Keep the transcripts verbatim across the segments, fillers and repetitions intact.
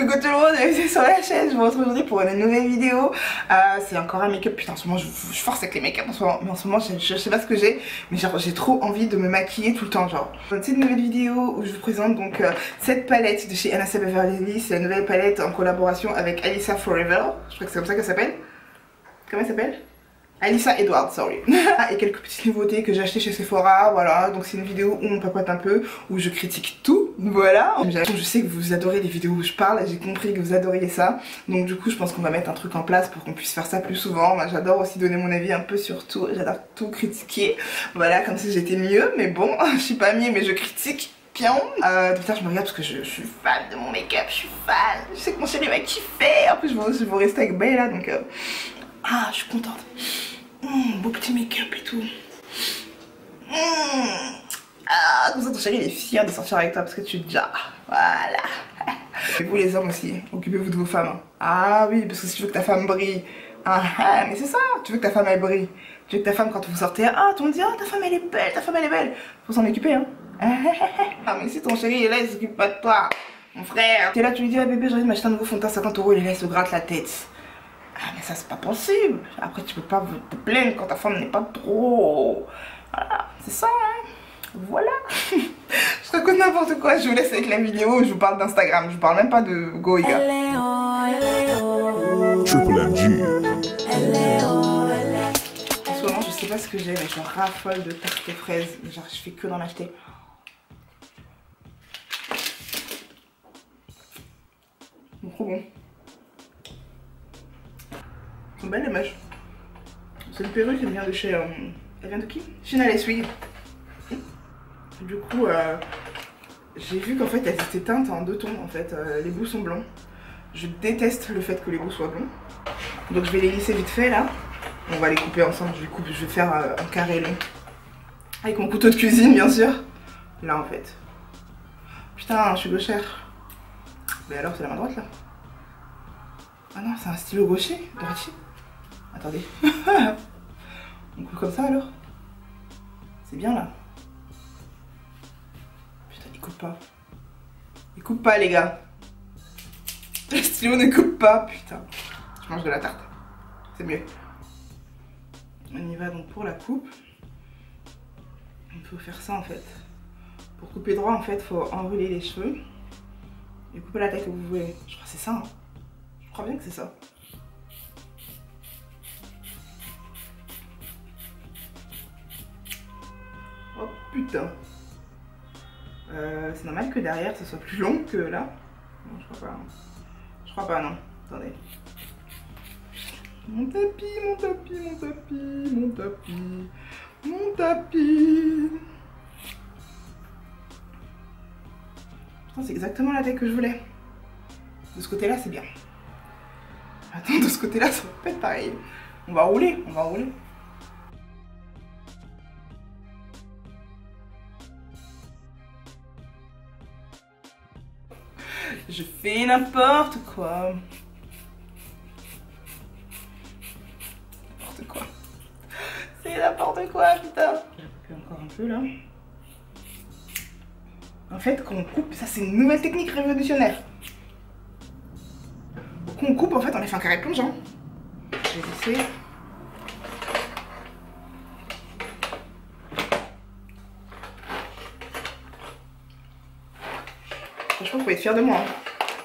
Coucou tout le monde, c'est sur la chaîne, je vous retrouve aujourd'hui pour une nouvelle vidéo. euh, C'est encore un make-up, putain en ce moment je, je force avec les make-up en ce moment. Mais en ce moment je, je, je sais pas ce que j'ai, mais genre j'ai trop envie de me maquiller tout le temps genre. Dans cette nouvelle vidéo où je vous présente donc euh, cette palette de chez Anastasia Beverly Hills. C'est la nouvelle palette en collaboration avec Alyssa Forever. Je crois que c'est comme ça qu'elle s'appelle. Comment elle s'appelle? Alyssa Edwards, sorry. Et quelques petites nouveautés que j'ai achetées chez Sephora, voilà. Donc c'est une vidéo où on papote un peu, où je critique tout, voilà. Je sais que vous adorez les vidéos où je parle, j'ai compris que vous adoriez ça. Donc du coup je pense qu'on va mettre un truc en place pour qu'on puisse faire ça plus souvent. Moi j'adore aussi donner mon avis un peu sur tout, j'adore tout critiquer. Voilà, comme si j'étais mieux, mais bon, je suis pas mieux mais je critique. Bien. Euh, putain, je me regarde parce que je, je suis fan de mon make-up, je suis fan. Je sais que mon chéri va kiffer. En plus je vais, je vais rester avec Bella donc... Euh... Ah, je suis contente. Mmh, beau petit make-up et tout. Mmh. Ah, comme ça ton chéri il est fier de sortir avec toi parce que tu es déjà. Voilà. Et vous les hommes aussi, occupez-vous de vos femmes. Ah oui, parce que si tu veux que ta femme brille. Ah, ah mais c'est ça, tu veux que ta femme elle brille. Tu veux que ta femme quand vous sortez, ah tu me dis, ah ta femme elle est belle, ta femme elle est belle. Faut s'en occuper hein. Ah mais si ton chéri il est là, il s'occupe pas de toi. Mon frère. T'es là, tu lui dis, ah bébé j'ai envie de m'acheter un nouveau fond de teint cinquante euros, il est là, il se gratte la tête. Ah mais ça c'est pas possible. Après tu peux pas te plaindre quand ta femme n'est pas trop... Voilà, c'est ça hein. Voilà. Je raconte n'importe quoi, je vous laisse avec la vidéo, je vous parle d'Instagram, je vous parle même pas de Goiga. Triple M G. En ce moment je sais pas ce que j'ai mais je raffole de tarte aux fraises. Genre je fais que d'en acheter. C'est trop bon. Sont belles les mèches. C'est une perruque qui vient de chez... Euh, elle vient de qui? Chanel Essuie. Du coup, euh, j'ai vu qu'en fait elles étaient teintes en deux tons en fait. Euh, les bouts sont blancs. Je déteste le fait que les bouts soient blancs. Donc je vais les lisser vite fait là. On va les couper ensemble. Je vais, couper, je vais faire euh, un carré long. Avec mon couteau de cuisine bien sûr. Là en fait. Putain, je suis gauchère. Mais alors c'est la main droite là. Ah non, c'est un stylo gaucher, droitier. Attendez. On coupe comme ça alors? C'est bien là. Putain, il coupe pas. Il coupe pas les gars. Le stylo ne coupe pas, putain. Je mange de la tarte. C'est mieux. On y va donc pour la coupe. Il faut faire ça en fait. Pour couper droit en fait, il faut enrouler les cheveux. Et couper la taille que vous voulez. Je crois que c'est ça. Hein. Je crois bien que c'est ça. Oh putain. Euh, c'est normal que derrière ce soit plus long que là. Non, je crois pas. Je crois pas, non. Attendez. Mon tapis, mon tapis, mon tapis, mon tapis, mon tapis. Putain, c'est exactement la taille que je voulais. De ce côté-là, c'est bien. Attends, de ce côté-là, ça va pas être pareil. On va rouler, on va rouler. Je fais n'importe quoi. N'importe quoi. C'est n'importe quoi, putain. J'ai coupé encore un peu là. En fait, quand on coupe, ça c'est une nouvelle technique révolutionnaire. Quand on coupe, en fait, on a fait un carré plongeant. Je vais essayer. Franchement, vous pouvez être fiers de moi. Hein.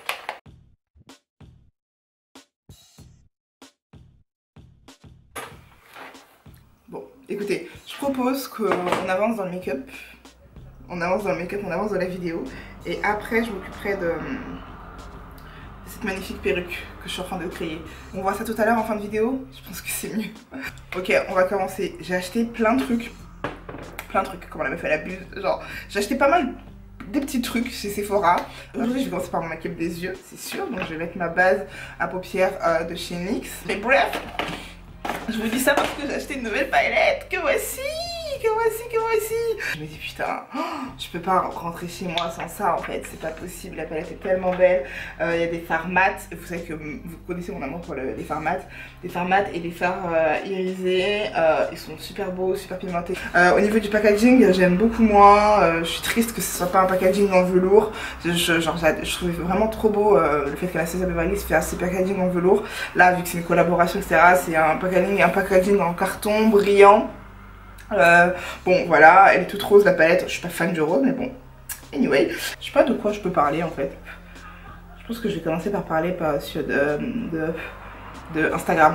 Bon, écoutez, je propose qu'on avance dans le make-up. On avance dans le make-up, on avance dans la vidéo. Et après, je m'occuperai de... cette magnifique perruque que je suis en train de créer. On voit ça tout à l'heure en fin de vidéo. Je pense que c'est mieux. Ok, on va commencer. J'ai acheté plein de trucs. Plein de trucs, comme la meuf elle abuse. Genre, j'ai acheté pas mal des petits trucs chez Sephora. Aujourd'hui, je vais commencer par mon make-up des yeux, c'est sûr. Donc, je vais mettre ma base à paupières euh, de chez N Y X. Mais bref, je vous dis ça parce que j'ai acheté une nouvelle palette que voici. que voici, que voici. Je me dis putain, oh, je peux pas rentrer chez moi sans ça en fait, c'est pas possible, la palette est tellement belle. Il euh, y a des fards mat, vous savez que vous connaissez mon amour pour le, les fards mat. Des fards mat et des fards euh, irisés, euh, ils sont super beaux, super pigmentés. Euh, au niveau du packaging, j'aime beaucoup moins, euh, je suis triste que ce soit pas un packaging en velours. Je, je, genre, je trouvais vraiment trop beau euh, le fait que la Anastasia Beverly Hills fait assez packaging en velours. Là, vu que c'est une collaboration, et cetera, c'est un packaging, un packaging en carton brillant. Euh, bon, voilà, elle est toute rose la palette. Je suis pas fan du rose, mais bon. Anyway, je sais pas de quoi je peux parler en fait. Je pense que je vais commencer par parler par, sur de, de, de Instagram.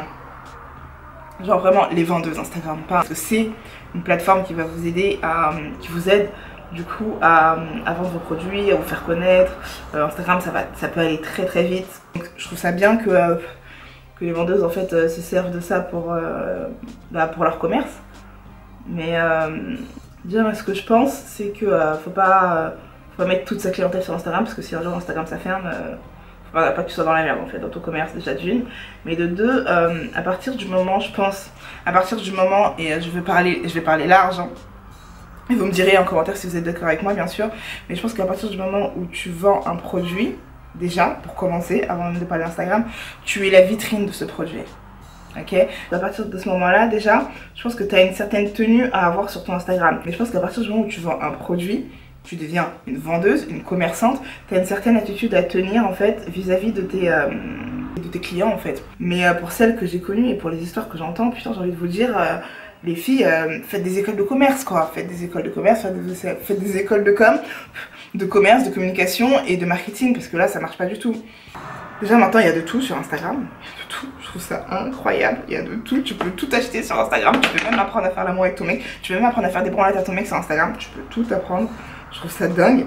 Genre vraiment les vendeuses Instagram. Parce que c'est une plateforme qui va vous aider à. qui vous aide du coup à, à vendre vos produits, à vous faire connaître. Euh, Instagram, ça, va, ça peut aller très très vite. Donc, je trouve ça bien que, euh, que les vendeuses en fait euh, se servent de ça pour, euh, bah, pour leur commerce. Mais euh, déjà, moi, ce que je pense, c'est que euh, faut pas, euh, faut pas mettre toute sa clientèle sur Instagram, parce que si un jour Instagram ça ferme, euh, faut pas, pas que tu sois dans la merde en fait, dans ton commerce déjà d'une. Mais de deux, euh, à partir du moment, je pense, à partir du moment, et euh, je vais parler, je vais parler large. Hein, et vous me direz en commentaire si vous êtes d'accord avec moi bien sûr, mais je pense qu'à partir du moment où tu vends un produit, déjà pour commencer, avant même de parler d'Instagram, tu es la vitrine de ce produit. Ok, à partir de ce moment là déjà, je pense que tu as une certaine tenue à avoir sur ton Instagram. Mais je pense qu'à partir du moment où tu vends un produit, tu deviens une vendeuse, une commerçante, tu as une certaine attitude à tenir en fait vis-à-vis de tes, euh, de tes clients en fait. Mais euh, pour celles que j'ai connues et pour les histoires que j'entends, putain j'ai envie de vous dire... Euh, les filles, euh, faites des écoles de commerce quoi, faites des écoles de commerce, faites des, faites des écoles de com, de commerce, de communication et de marketing, parce que là ça marche pas du tout. Déjà maintenant il y a de tout sur Instagram, il y a de tout, je trouve ça incroyable, il y a de tout, tu peux tout acheter sur Instagram, tu peux même apprendre à faire l'amour avec ton mec, tu peux même apprendre à faire des branlettes à ton mec sur Instagram, tu peux tout apprendre, je trouve ça dingue,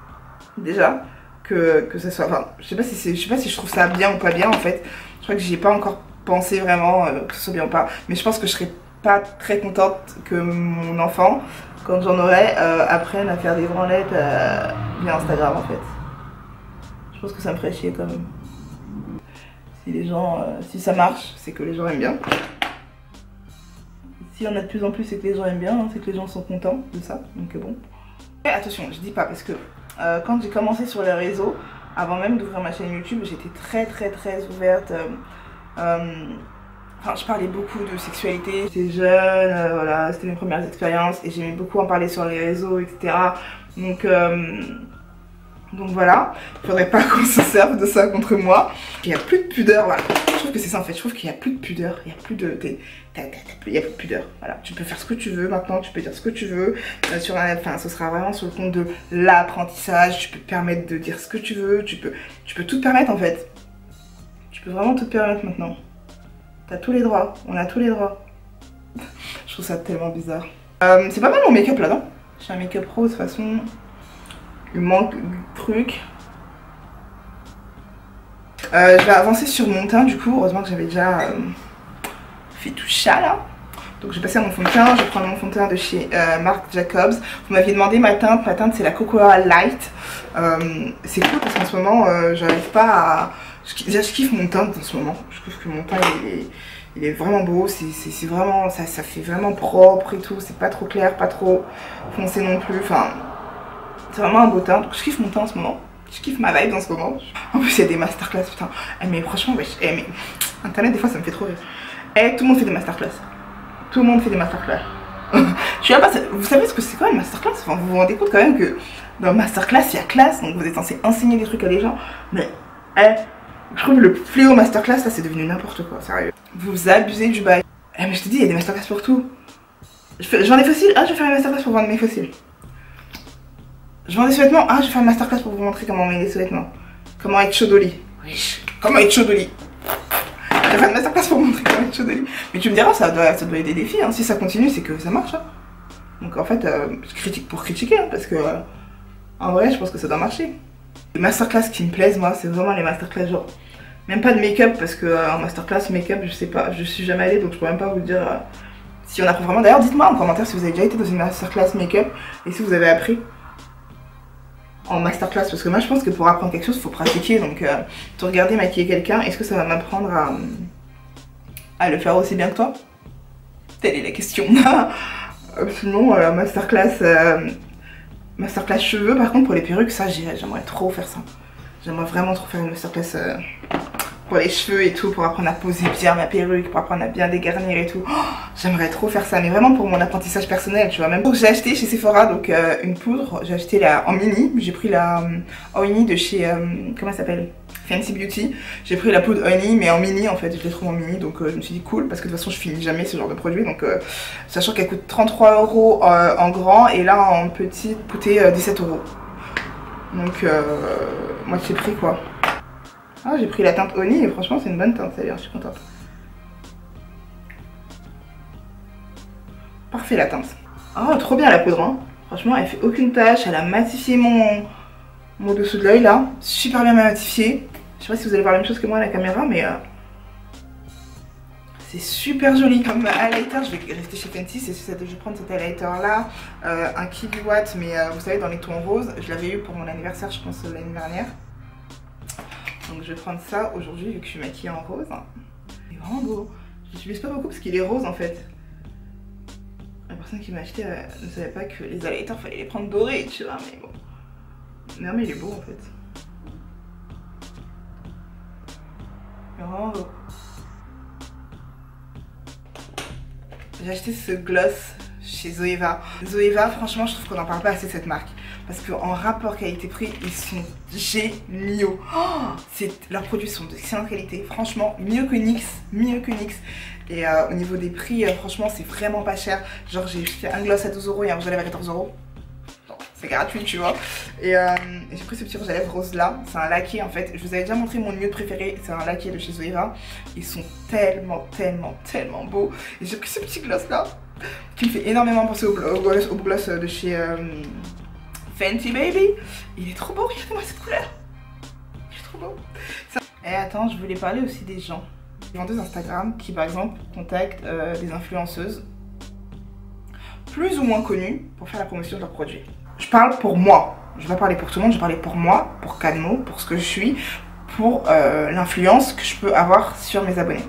déjà, que, que ça soit, enfin, je sais pas si c'est, je sais pas si je trouve ça bien ou pas bien en fait, je crois que j'y ai pas encore pensé vraiment, euh, que ce soit bien ou pas, mais je pense que je serais pas très contente que mon enfant, quand j'en aurai, euh, apprenne à faire des branlettes euh, via Instagram en fait. Je pense que ça me ferait chier quand même. Si les gens, euh, si ça marche, c'est que les gens aiment bien. S'il y en a de plus en plus, c'est que les gens aiment bien, hein, c'est que les gens sont contents de ça, donc bon. Et attention, je dis pas parce que euh, quand j'ai commencé sur les réseaux, avant même d'ouvrir ma chaîne YouTube, j'étais très très très ouverte. Euh, euh, Enfin, je parlais beaucoup de sexualité, j'étais jeune, euh, voilà, c'était mes premières expériences et j'aimais beaucoup en parler sur les réseaux, et cetera. Donc, euh, donc voilà, il faudrait pas qu'on se serve de ça contre moi. Il n'y a plus de pudeur, voilà. Je trouve que c'est ça en fait, je trouve qu'il n'y a plus de pudeur, il n'y a plus de... Il n'y a plus de pudeur, voilà. Tu peux faire ce que tu veux maintenant, tu peux dire ce que tu veux. Euh, sur un, enfin, ce sera vraiment sur le compte de l'apprentissage, tu peux te permettre de dire ce que tu veux, tu peux, tu peux tout te permettre en fait. Tu peux vraiment tout te permettre maintenant. T'as tous les droits, on a tous les droits. Je trouve ça tellement bizarre. Euh, c'est pas mal mon make-up là, non? J'ai un make-up rose, de toute façon. Il manque du truc. Euh, je vais avancer sur mon teint du coup. Heureusement que j'avais déjà euh, fait tout ça là. Donc je vais passer à mon fond de teint. Je vais prendre mon fond de teint de chez euh, Marc Jacobs. Vous m'aviez demandé ma teinte. Ma teinte c'est la Cocoa Light. Euh, c'est cool parce qu'en ce moment euh, j'arrive pas à... Déjà je kiffe mon teint en ce moment, je trouve que mon teint il est, il est vraiment beau, c'est vraiment, ça, ça fait vraiment propre et tout, c'est pas trop clair, pas trop foncé non plus, enfin c'est vraiment un beau teint, donc je kiffe mon teint en ce moment, je kiffe ma vibe en ce moment. En plus il y a des masterclass, putain, eh, mais franchement, wesh, eh, mais internet des fois ça me fait trop rire. Eh, tout le monde fait des masterclass, tout le monde fait des masterclass. Je suis là pas, vous savez ce que c'est quoi une masterclass? Enfin vous vous rendez compte quand même que dans masterclass il y a classe, donc vous êtes censé enseigner des trucs à des gens, mais eh, je trouve le fléau masterclass là c'est devenu n'importe quoi, sérieux. Vous abusez du bail. Eh mais je te dis, il y a des masterclass pour tout. Je, fais, je vends des fossiles, ah je vais faire une masterclass pour vendre mes fossiles. Je vends des sous-vêtements, ah je vais faire une masterclass pour vous montrer comment mettre des sous-vêtements. Comment être chaud au lit. Oui, comment être chaud au lit. Je vais faire une masterclass pour vous montrer comment être chaud au lit. Mais tu me diras, ça doit, ça doit aider des filles, hein. Si ça continue c'est que ça marche. Hein. Donc en fait, euh, je critique pour critiquer, hein, parce que euh, en vrai je pense que ça doit marcher. Les masterclass qui me plaisent moi c'est vraiment les masterclass genre même pas de make-up parce que euh, en masterclass make-up je sais pas, je suis jamais allée donc je peux même pas vous dire euh, si on apprend vraiment. D'ailleurs dites-moi en commentaire si vous avez déjà été dans une masterclass make-up et si vous avez appris en masterclass parce que moi je pense que pour apprendre quelque chose il faut pratiquer donc euh, te regarder maquiller quelqu'un, est-ce que ça va m'apprendre à, à le faire aussi bien que toi? Telle est la question. absolument la masterclass, euh, masterclass cheveux. Par contre pour les perruques, ça j'aimerais trop faire ça. J'aimerais vraiment trop faire une masterclass euh, pour les cheveux et tout, pour apprendre à poser bien ma perruque, pour apprendre à bien dégarnir et tout. Oh, j'aimerais trop faire ça, mais vraiment pour mon apprentissage personnel, tu vois. Même j'ai acheté chez Sephora donc euh, une poudre, j'ai acheté la en mini, j'ai pris la euh, Honey de chez, euh, comment ça s'appelle, Fancy Beauty. J'ai pris la poudre Honey mais en mini en fait, je l'ai trouvé en mini, donc euh, je me suis dit cool, parce que de toute façon je finis jamais ce genre de produit, donc euh, sachant qu'elle coûte trente-trois euros euh, en grand, et là en petit coûtait euh, dix-sept euros. Donc euh, moi j'ai pris quoi. Ah, j'ai pris la teinte Honey et franchement c'est une bonne teinte, ça y est, je suis contente. Parfait la teinte. Oh trop bien la poudre hein. Franchement elle fait aucune tache, elle a matifié mon, mon dessous de l'œil là. Super bien matifié. Je sais pas si vous allez voir la même chose que moi à la caméra, mais euh, c'est super joli. Comme highlighter, je vais rester chez Fenty, je vais prendre cet highlighter là, euh, un Kiwiwatt, mais euh, vous savez dans les tons roses. Je l'avais eu pour mon anniversaire je pense l'année dernière. Donc je vais prendre ça aujourd'hui vu que je suis maquillée en rose. Il est vraiment beau. Je l'utilise pas beaucoup parce qu'il est rose en fait. La personne qui m'a acheté euh, ne savait pas que les highlighters fallait les prendre dorés, tu vois, mais bon. Non mais il est beau en fait. Il est vraiment beau. J'ai acheté ce gloss chez Zoeva. Zoeva, franchement, je trouve qu'on n'en parle pas assez de cette marque. Parce qu'en rapport qualité-prix, ils sont géniaux. Oh, leurs produits sont d'excellente qualité. Franchement, mieux que N Y X. Mieux que N Y X. Et euh, au niveau des prix, euh, franchement, c'est vraiment pas cher. Genre, j'ai acheté un gloss à douze euros et un rouge à lèvres à quatorze euros. C'est gratuit, tu vois. Et euh, j'ai pris ce petit rouge à lèvres rose là. C'est un laqué en fait. Je vous avais déjà montré mon nude préféré. C'est un laqué de chez Zoeva. Ils sont tellement, tellement, tellement beaux. Et j'ai pris ce petit gloss là qui me fait énormément penser au gloss, au gloss de chez euh, Fenty Baby. Il est trop beau. Regardez-moi cette couleur. Il est trop beau. Ça... Et attends, je voulais parler aussi des gens. Des vendeuses Instagram qui par exemple contactent euh, des influenceuses plus ou moins connues pour faire la promotion de leurs produits. Je parle pour moi, je vais pas parler pour tout le monde, je vais parler pour moi, pour Cadmo, pour ce que je suis, pour euh, l'influence que je peux avoir sur mes abonnés.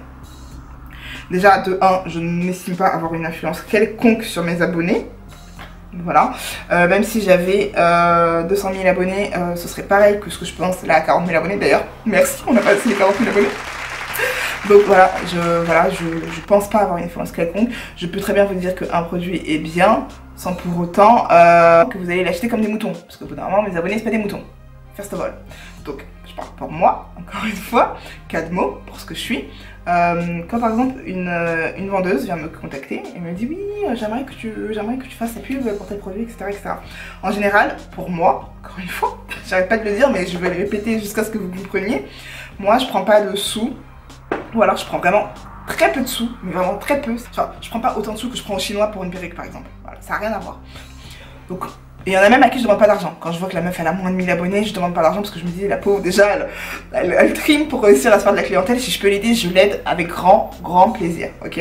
Déjà, de un, je n'estime pas avoir une influence quelconque sur mes abonnés. Voilà. Euh, même si j'avais euh, deux cent mille abonnés, euh, ce serait pareil que ce que je pense là à quarante mille abonnés d'ailleurs. Merci, on a passé les quarante mille abonnés. Donc voilà, je voilà, je, je pense pas avoir une influence quelconque. Je peux très bien vous dire qu'un produit est bien, sans pour autant euh, que vous allez l'acheter comme des moutons. Parce qu'au bout d'un moment, mes abonnés, c'est pas des moutons. First of all. Donc, je parle pour moi, encore une fois, Cadmo, pour ce que je suis. Euh, quand par exemple, une, une vendeuse vient me contacter et me dit oui, j'aimerais que tu j'aimerais que tu fasses la pub pour tes produits, et cetera, et cetera. En général, pour moi, encore une fois, j'arrête pas de le dire, mais je vais le répéter jusqu'à ce que vous compreniez. Moi, je prends pas de sous. Ou alors je prends vraiment très peu de sous, mais vraiment très peu. Enfin, je prends pas autant de sous que je prends au chinois pour une perruque par exemple. Voilà, ça n'a rien à voir. Donc, il y en a même à qui je demande pas d'argent. Quand je vois que la meuf elle a moins de mille abonnés, je demande pas d'argent parce que je me dis la pauvre déjà elle, elle, elle trime pour réussir à se faire de la clientèle. Si je peux l'aider, je l'aide avec grand, grand plaisir, ok?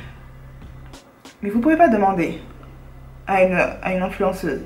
Mais vous pouvez pas demander à une, à une influenceuse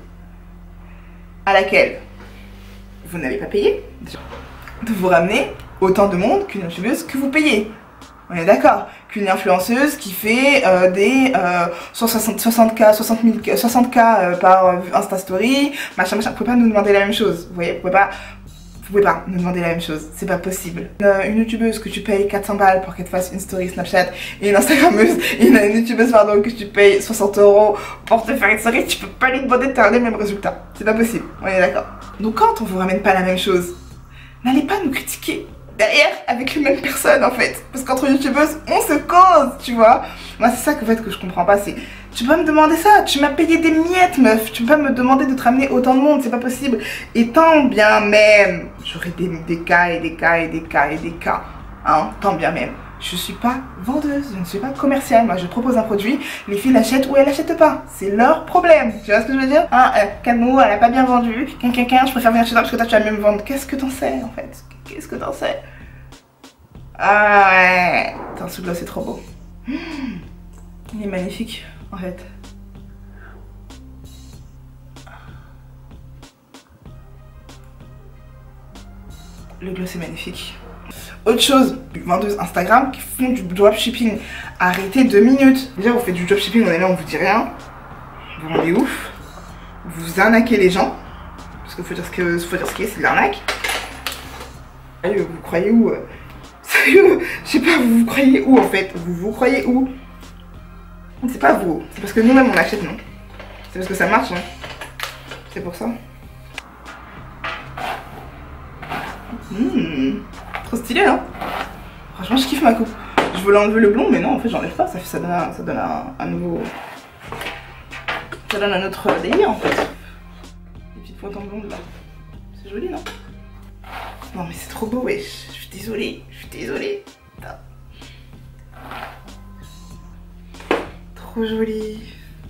à laquelle vous n'avez pas payé de vous ramener autant de monde qu'une influenceuse que vous payez. On est d'accord. Qu'une influenceuse qui fait euh, des euh, soixante K, soixante mille, soixante K euh, par Insta Story, machin, machin. Vous pouvez pas nous demander la même chose. Vous voyez, vous pouvez pas, vous pouvez pas nous demander la même chose. C'est pas possible. Euh, une youtubeuse que tu payes quatre cents balles pour qu'elle te fasse une story Snapchat et une instagrammeuse, et une, une youtubeuse pardon que tu payes soixante euros pour te faire une story, tu peux pas lui demander de te ramener le même résultat. C'est pas possible. On est d'accord. Donc quand on vous ramène pas la même chose, n'allez pas nous critiquer derrière avec les mêmes personnes en fait, parce qu'entre youtubeuses on se cause, tu vois. Moi c'est ça que, en fait, que je comprends pas, c'est tu peux me demander ça, tu m'as payé des miettes meuf, tu peux pas me demander de te ramener autant de monde, c'est pas possible. Et tant bien même, j'aurais des, des cas et des cas et des cas et des cas, hein, tant bien même. Je suis pas vendeuse, je ne suis pas commerciale, moi je propose un produit, les filles l'achètent ou elles l'achètent pas, c'est leur problème, tu vois ce que je veux dire? Ah, euh, Cadmo, elle a pas bien vendu, quelqu'un, je préfère venir chez toi parce que toi tu vas même vendre, qu'est-ce que t'en sais en fait? Qu'est-ce que t'en sais? Ah ouais, attends, ce gloss c'est trop beau. Il est magnifique en fait. Le gloss est magnifique. Autre chose, vendeuses Instagram qui font du dropshipping. Arrêtez deux minutes. Déjà vous faites du dropshipping, on est là, on vous dit rien. vous rendez ouf, vous arnaquez les gens, parce qu'il faut dire ce que faut dire ce qu'il y a, c'est de l'arnaque. Sérieux, vous croyez où? Sérieux, je sais pas, vous vous croyez où en fait? Vous vous croyez où? C'est pas vous, c'est parce que nous-mêmes on achète, non? C'est parce que ça marche, non? C'est pour ça. Mmh, trop stylé, hein? Franchement, je kiffe ma coupe. Je voulais enlever le blond, mais non, en fait, j'enlève pas. Ça, fait, ça donne, un, ça donne un, un nouveau. Ça donne un autre délire, en fait. Des petites pointes en blonde là. C'est joli, non? Non, mais c'est trop beau, wesh. Je suis désolée. Je suis désolée. Putain. Trop joli.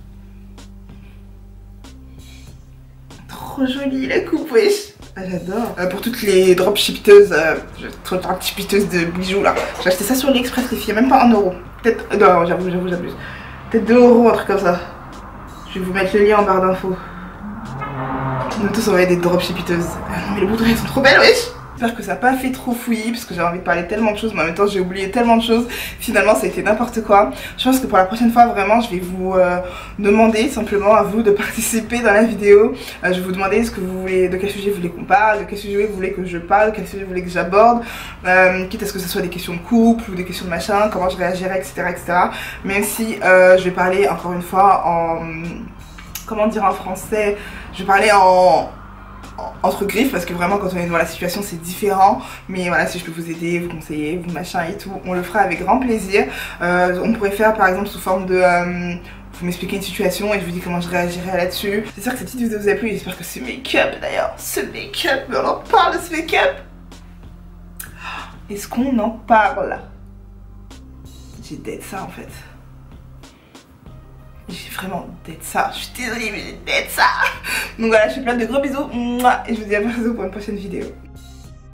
Trop jolie la coupe, wesh. Ah, j'adore. Euh, pour toutes les dropshippiteuses, euh, trop dropshippiteuses de bijoux là. J'ai acheté ça sur AliExpress, les filles, même pas un euro. Peut-être. Non, j'avoue, j'avoue, j'abuse. Peut-être deux euros, un truc comme ça. Je vais vous mettre le lien en barre d'infos. Nous tous on va être des dropshippiteuses. Ah non, mais les bouteilles sont trop belles, wesh. J'espère que ça n'a pas fait trop fouillis parce que j'ai envie de parler tellement de choses, mais en même temps j'ai oublié tellement de choses. Finalement ça a été n'importe quoi. Je pense que pour la prochaine fois vraiment je vais vous euh, demander simplement à vous de participer dans la vidéo. Euh, je vais vous demander ce que vous voulez, de quel sujet vous voulez qu'on parle, de quel sujet vous voulez que je parle, de quel sujet vous voulez que j'aborde. Euh, quitte à ce que ce soit des questions de couple ou des questions de machin, comment je réagirais, et cetera et cetera. Même si euh, je vais parler encore une fois en... Comment dire en français? Je vais parler en... entre griffes parce que vraiment quand on est dans la situation c'est différent, mais voilà, si je peux vous aider, vous conseiller, vous machin et tout, on le fera avec grand plaisir. Euh, on pourrait faire par exemple sous forme de euh, vous m'expliquez une situation et je vous dis comment je réagirais là-dessus. J'espère que cette petite vidéo vous a plu, j'espère que ce make-up d'ailleurs, ce make-up, on en parle de ce make-up. Est-ce qu'on en parle? J'ai dead ça en fait. J'ai vraiment dead ça, je suis désolée mais j'ai dead ça. Donc voilà, je fais plein de gros bisous et je vous dis à bientôt pour une prochaine vidéo.